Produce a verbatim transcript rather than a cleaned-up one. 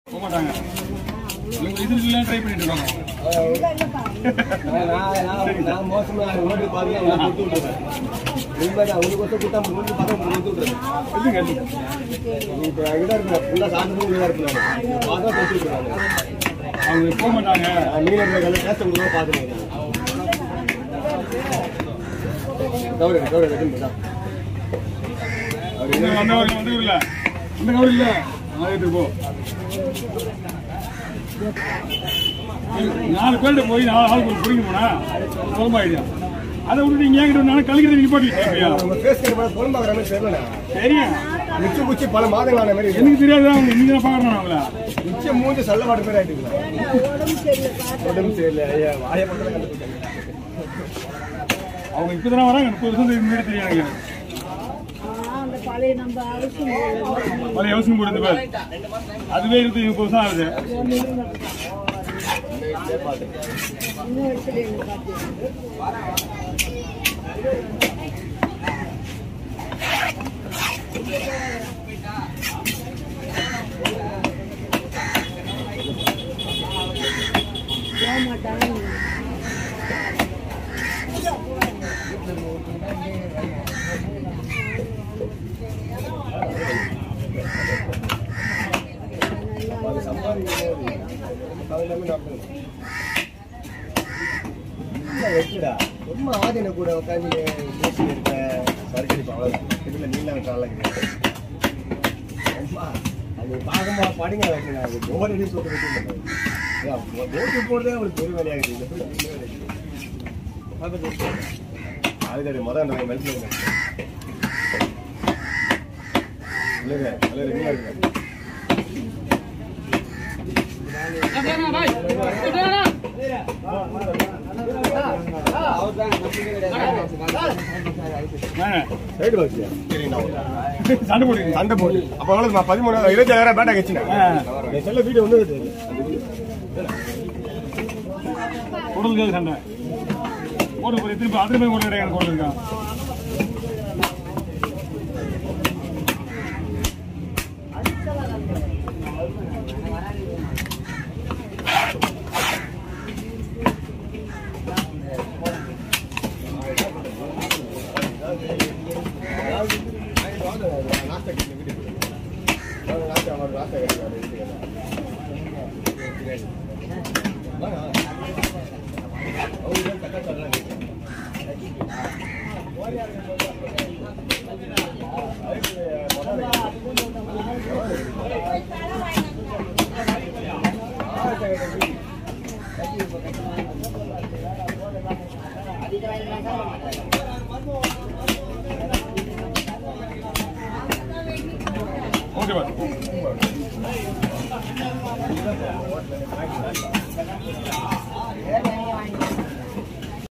போமாட்டாங்க. இதுல ட்ரை பண்ணிட்டு இருக்காங்க. நான் நான் மோசமா ரோட் பாருங்க நான் விட்டு விட்டுறேன். உண்மைதான் உங்களுக்கு வந்து கூட்டம் மூணு பக்கம் விட்டு விட்டுறேன். இல்லங்க இல்லங்க. இப்போ எங்க இருக்கு ஃபுல்லா சாந்து உள்ள இருக்காங்க. பாதா போட்டு விட்டுறாங்க. அவங்க போக மாட்டாங்க. நீங்க கல்ல பேச முடியல பாத்துங்க. கவர கவர வெட்டுங்க. அவர் என்ன வந்தவர் வந்து இல்ல. இந்த கவர இல்ல. ஆயிட்டு போ. நாலு பேர்கிட்ட போய் நாலு ஆளுக்கு பிடிக்க போனா குழம்பாயிடும். அதை விட்டு நீங்க ஏங்கிட்ட நானும் கழிக்கிறது நிப்பாட்டி தெரியும் மிச்சம் குச்சி பல மாதங்களான மாதிரி எனக்கு தெரியாது. அவங்க நீங்க தான் பாக்குறேன் அவங்கள மிச்சம் மூஞ்சி சல்ல மாட்ட பேர் ஆயிட்டு உடம்பு சரியில்லை. ஐயா வாய பக்கம் அவங்க இப்பதான் வராங்க. முப்பது வருஷம் முன்னாடி தெரியும் எனக்கு. பழைய அவசியம் போடுது பேர் அதுவே இருக்கு. முப்பது வருஷம் ஆகுது. ரொம்ப ஆதின கூட உட்காந்து பேசிட்டு இருக்க சர்க்கடி அவ்வளோதான். இதுல நீல கால அது பாகமா படிங்க ஓடி சொல்லிட்டு ஓட்டு போடுறதே அவங்களுக்கு பெரிய வேலையாகுது. அதுக்கு மொதல் மெல்ல இல்லைங்க நல்ல ரெடியாக இருக்கு. சண்டை போடு சண்டை போடு அப்ப பதிமூணு இருபத்தி ஏழாயிரம் பேட்டா கட்சினேன் செல்ல வீடு வந்து கொடுங்க சண்டை போட்டு போய் திருப்பி அதில் போய் ஒரு எனக்கு கொண்டிருக்கான். Okay, bye.